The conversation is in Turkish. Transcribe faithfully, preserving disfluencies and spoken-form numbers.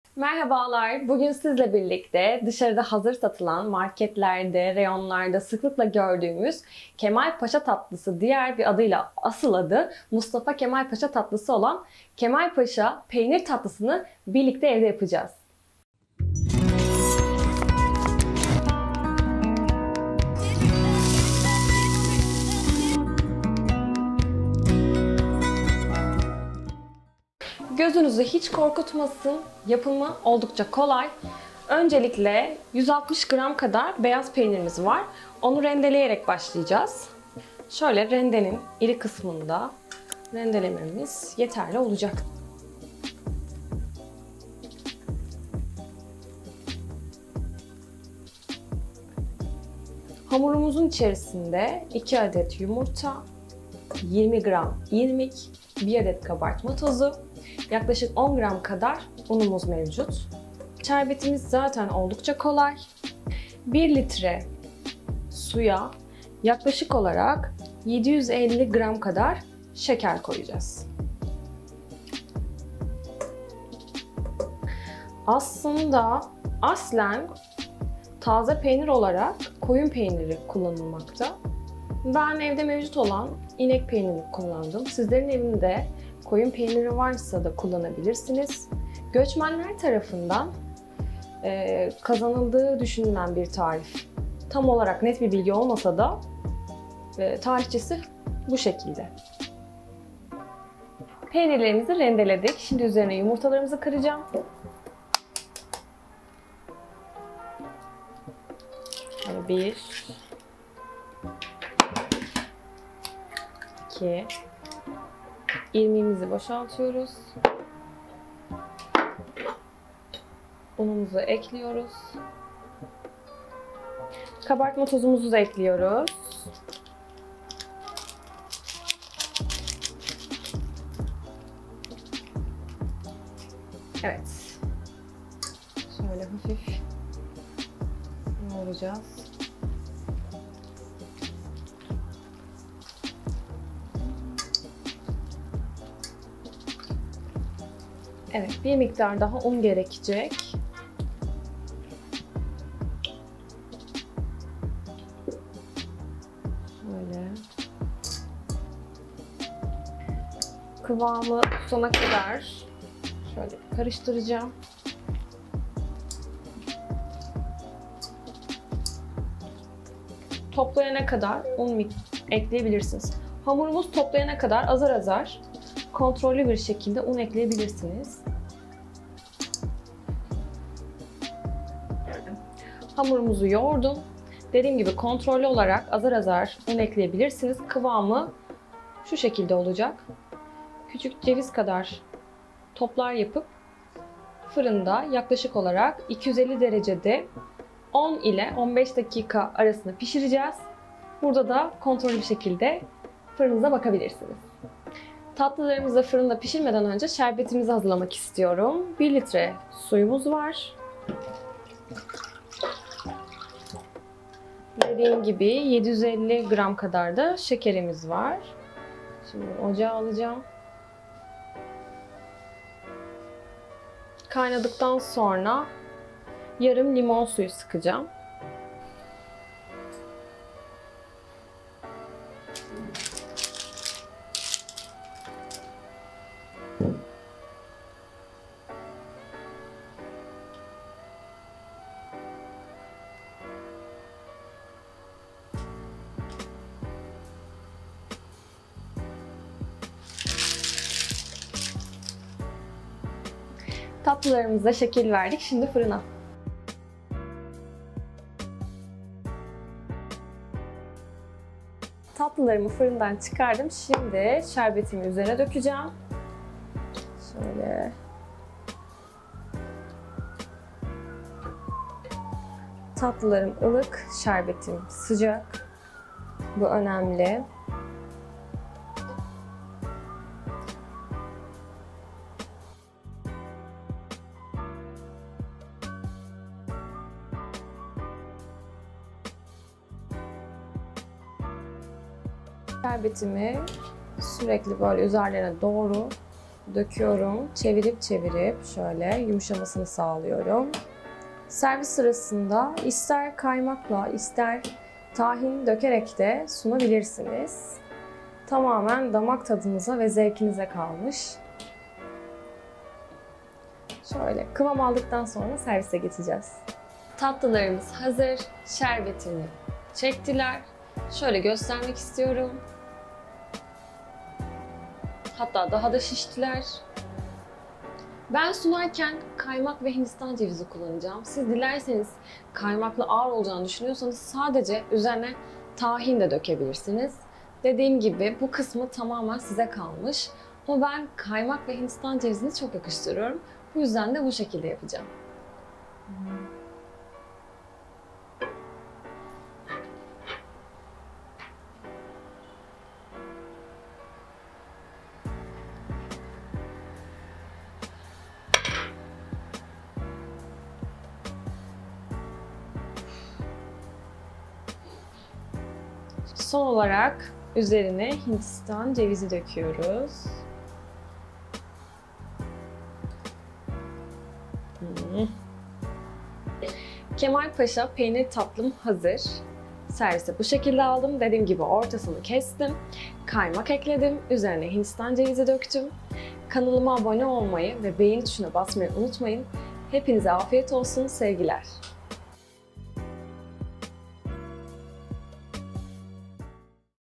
Merhabalar, bugün sizle birlikte dışarıda hazır satılan marketlerde, reyonlarda sıklıkla gördüğümüz Kemal Paşa tatlısı, diğer bir adıyla asıl adı Mustafa Kemal Paşa tatlısı olan Kemal Paşa peynir tatlısını birlikte evde yapacağız. Gözünüzü hiç korkutmasın, yapımı oldukça kolay. Öncelikle yüz altmış gram kadar beyaz peynirimiz var. Onu rendeleyerek başlayacağız. Şöyle rendenin iri kısmında rendelememiz yeterli olacak. Hamurumuzun içerisinde iki adet yumurta, yirmi gram irmik, bir adet kabartma tozu, yaklaşık on gram kadar unumuz mevcut. Şerbetimiz zaten oldukça kolay. bir litre suya yaklaşık olarak yedi yüz elli gram kadar şeker koyacağız. Aslında aslen taze peynir olarak koyun peyniri kullanılmakta. Ben evde mevcut olan inek peyniri kullandım. Sizlerin evinde koyun peyniri varsa da kullanabilirsiniz. Göçmenler tarafından e, kazanıldığı düşünülen bir tarif. Tam olarak net bir bilgi olmasa da e, tarihçesi bu şekilde. Peynirlerimizi rendeledik. Şimdi üzerine yumurtalarımızı kıracağım. Yani bir, iki, irmiğimizi boşaltıyoruz. Unumuzu ekliyoruz. Kabartma tozumuzu da ekliyoruz. Evet. Şöyle hafif yoğuracağız. Evet, bir miktar daha un gerekecek. Şöyle. Kıvamı sona kadar şöyle karıştıracağım. Toplayana kadar un ekleyebilirsiniz. Hamurumuz toplayana kadar azar azar kontrollü bir şekilde un ekleyebilirsiniz. Hamurumuzu yoğurdum. Dediğim gibi kontrollü olarak azar azar un ekleyebilirsiniz. Kıvamı şu şekilde olacak. Küçük ceviz kadar toplar yapıp fırında yaklaşık olarak iki yüz elli derecede on ile on beş dakika arasında pişireceğiz. Burada da kontrollü bir şekilde fırınıza bakabilirsiniz. Tatlılarımızı fırında pişirmeden önce şerbetimizi hazırlamak istiyorum. bir litre suyumuz var. Dediğim gibi yedi yüz elli gram kadar da şekerimiz var. Şimdi ocağa alacağım. Kaynadıktan sonra yarım limon suyu sıkacağım. Tatlılarımıza şekil verdik. Şimdi fırına. Tatlılarımı fırından çıkardım. Şimdi şerbetimi üzerine dökeceğim. Şöyle. Tatlılarım ılık, şerbetim sıcak. Bu önemli. Şerbetimi sürekli böyle üzerlerine doğru döküyorum. Çevirip çevirip şöyle yumuşamasını sağlıyorum. Servis sırasında ister kaymakla ister tahin dökerek de sunabilirsiniz. Tamamen damak tadınıza ve zevkinize kalmış. Şöyle kıvam aldıktan sonra servise geçeceğiz. Tatlılarımız hazır. Şerbetini çektiler. Şöyle göstermek istiyorum. Hatta daha da şiştiler. Ben sunarken kaymak ve Hindistan cevizi kullanacağım. Siz dilerseniz kaymaklı ağır olacağını düşünüyorsanız sadece üzerine tahin de dökebilirsiniz. Dediğim gibi bu kısmı tamamen size kalmış. Ama ben kaymak ve Hindistan cevizini çok yakıştırıyorum. Bu yüzden de bu şekilde yapacağım. Son olarak üzerine Hindistan cevizi döküyoruz. Hmm. Kemalpaşa peynir tatlım hazır. Servise bu şekilde aldım. Dediğim gibi ortasını kestim. Kaymak ekledim. Üzerine Hindistan cevizi döktüm. Kanalıma abone olmayı ve beğeni tuşuna basmayı unutmayın. Hepinize afiyet olsun, sevgiler.